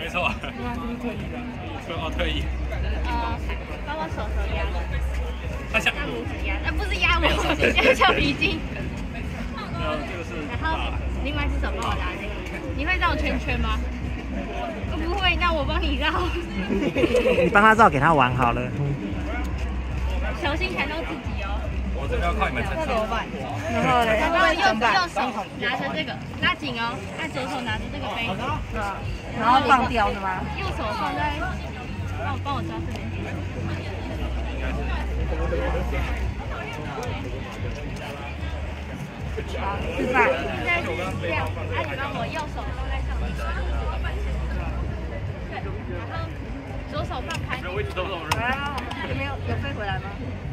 没错。 哇，这是特意的。 特意。 帮我手压的。 它像拇指压，不是压我，压橡皮筋。 这个是。 然后另外一只手帮我拉这个。你会绕圈圈吗？我不会，那我帮你绕。 你帮他绕，给他玩好了。 小心踩到自己哦。 我这边要靠你们撑场。 然后嘞， 然后右手拿着这个，拉紧哦，左手拿着这个杯子， 然后放掉是吗？ 右手放在，帮我抓这边。 好，示范。 现在是这样，你帮我右手放在上面，对，然后左手放开。 没有，我一直都是。 有飞回来吗？